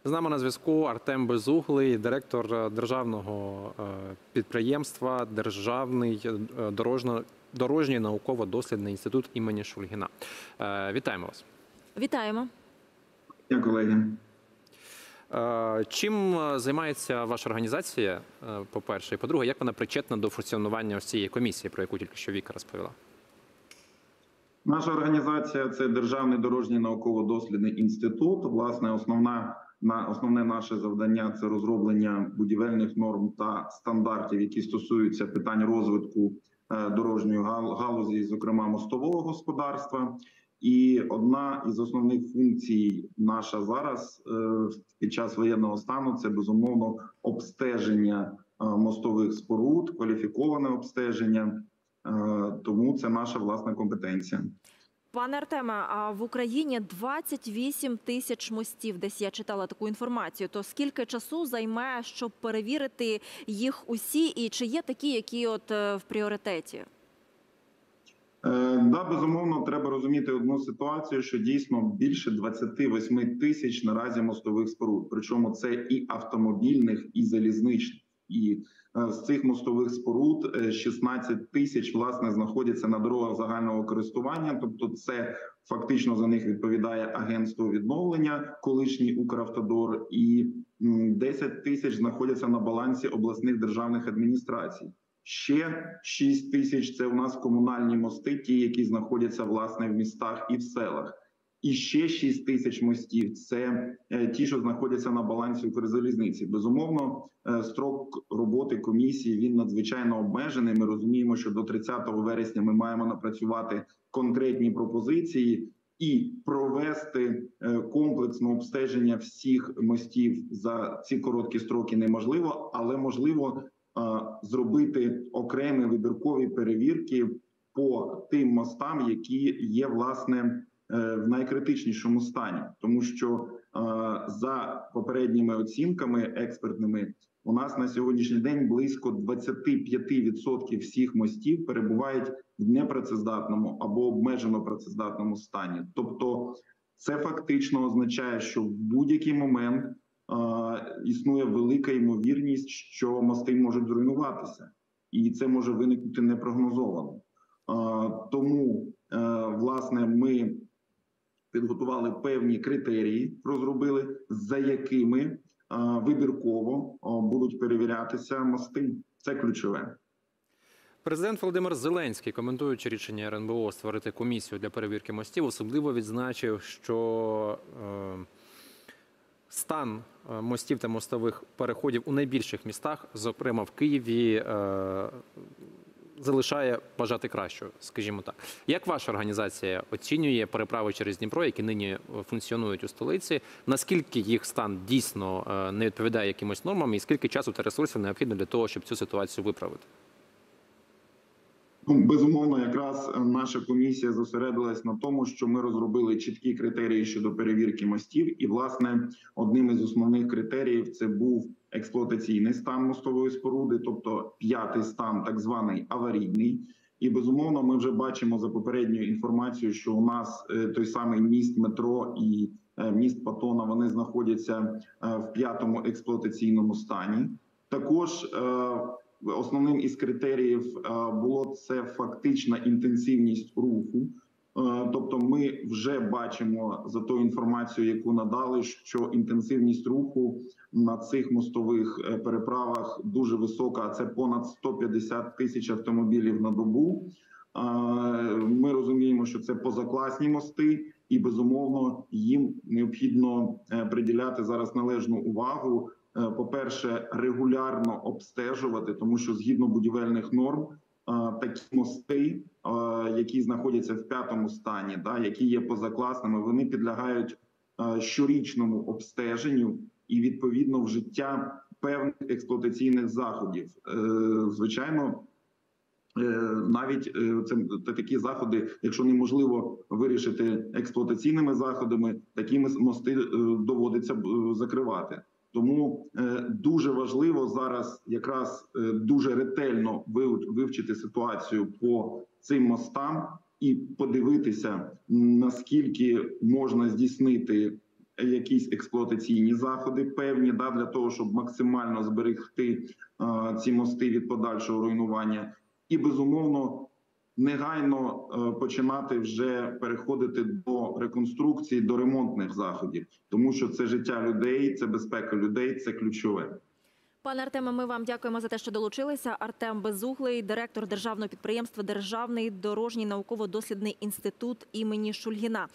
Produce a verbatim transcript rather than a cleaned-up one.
З нами на зв'язку Артем Безуглий, директор державного підприємства Державний дорожньо, дорожній науково-дослідний інститут імені Шульгіна. Вітаємо вас. Вітаємо. Дякую, колеги. Чим займається ваша організація, по-перше, і по-друге, як вона причетна до функціонування ось цієї комісії, про яку тільки що Віка розповіла? Наша організація – це Державний дорожній науково-дослідний інститут. Власне, основна, на, основне наше завдання – це розроблення будівельних норм та стандартів, які стосуються питань розвитку е, дорожньої галузі, зокрема мостового господарства. І одна із основних функцій наша зараз е, під час воєнного стану – це, безумовно, обстеження е, мостових споруд, кваліфіковане обстеження. Тому це наша власна компетенція. Пане Артеме, а в Україні двадцять вісім тисяч мостів, десь я читала таку інформацію. То скільки часу займе, щоб перевірити їх усі, і чи є такі, які от в пріоритеті? Е, да, безумовно, треба розуміти одну ситуацію, що дійсно більше двадцяти восьми тисяч наразі мостових споруд. Причому це і автомобільних, і залізничних. І з цих мостових споруд шістнадцять тисяч, власне, знаходяться на дорогах загального користування. Тобто це фактично за них відповідає агентство відновлення, колишній Укравтодор, і десять тисяч знаходяться на балансі обласних державних адміністрацій. Ще шість тисяч – це у нас комунальні мости, ті, які знаходяться, власне, в містах і в селах. І ще шість тисяч мостів – це ті, що знаходяться на балансі Укрзалізниці. Безумовно, строк роботи комісії, він надзвичайно обмежений. Ми розуміємо, що до тридцятого вересня ми маємо напрацювати конкретні пропозиції і провести комплексне обстеження всіх мостів за ці короткі строки неможливо, але можливо зробити окремі вибіркові перевірки по тим мостам, які є, власне, в найкритичнішому стані, тому що е, за попередніми оцінками експертними у нас на сьогоднішній день близько двадцять п'ять відсотків всіх мостів перебувають в непрацездатному або обмежено працездатному стані. Тобто це фактично означає, що в будь-який момент е, існує велика ймовірність, що мости можуть зруйнуватися, і це може виникнути непрогнозовано. Е, тому, е, власне, ми підготували певні критерії, розробили, за якими а, вибірково а, будуть перевірятися мости. Це ключове. Президент Володимир Зеленський, коментуючи рішення ер ен бе о створити комісію для перевірки мостів, особливо відзначив, що е, стан мостів та мостових переходів у найбільших містах, зокрема в Києві, е, залишає бажати кращого, скажімо так. Як ваша організація оцінює переправи через Дніпро, які нині функціонують у столиці? Наскільки їх стан дійсно не відповідає якимось нормам, і скільки часу та ресурсів необхідно для того, щоб цю ситуацію виправити? Ну, безумовно, якраз наша комісія зосередилась на тому, що ми розробили чіткі критерії щодо перевірки мостів. І, власне, одним із основних критеріїв це був експлуатаційний стан мостової споруди, тобто п'ятий стан, так званий аварійний. І, безумовно, ми вже бачимо за попередньою інформацією, що у нас той самий міст метро і міст Патона, вони знаходяться в п'ятому експлуатаційному стані. Також основним із критеріїв було це фактична інтенсивність руху. Тобто ми вже бачимо за тою інформацією, яку надали, що інтенсивність руху на цих мостових переправах дуже висока, а це понад сто п'ятдесят тисяч автомобілів на добу. Ми розуміємо, що це позакласні мости, і, безумовно, їм необхідно приділяти зараз належну увагу. По-перше, регулярно обстежувати, тому що згідно будівельних норм такі мости, які знаходяться в п'ятому стані, да, які є позакласними, вони підлягають щорічному обстеженню і, відповідно, вжиття певних експлуатаційних заходів. Звичайно, навіть це, це такі заходи, якщо неможливо вирішити експлуатаційними заходами, такі мости доводиться закривати. Тому е, дуже важливо зараз якраз е, дуже ретельно вивчити ситуацію по цим мостам і подивитися, наскільки можна здійснити якісь експлуатаційні заходи певні, да, для того, щоб максимально зберегти е, ці мости від подальшого руйнування. І, безумовно, негайно е, починати вже переходити до реконструкції, до ремонтних заходів. Тому що це життя людей, це безпека людей, це ключове. Пане Артеме, ми вам дякуємо за те, що долучилися. Артем Безуглий, директор державного підприємства «Державний дорожній науково-дослідний інститут імені Шульгіна».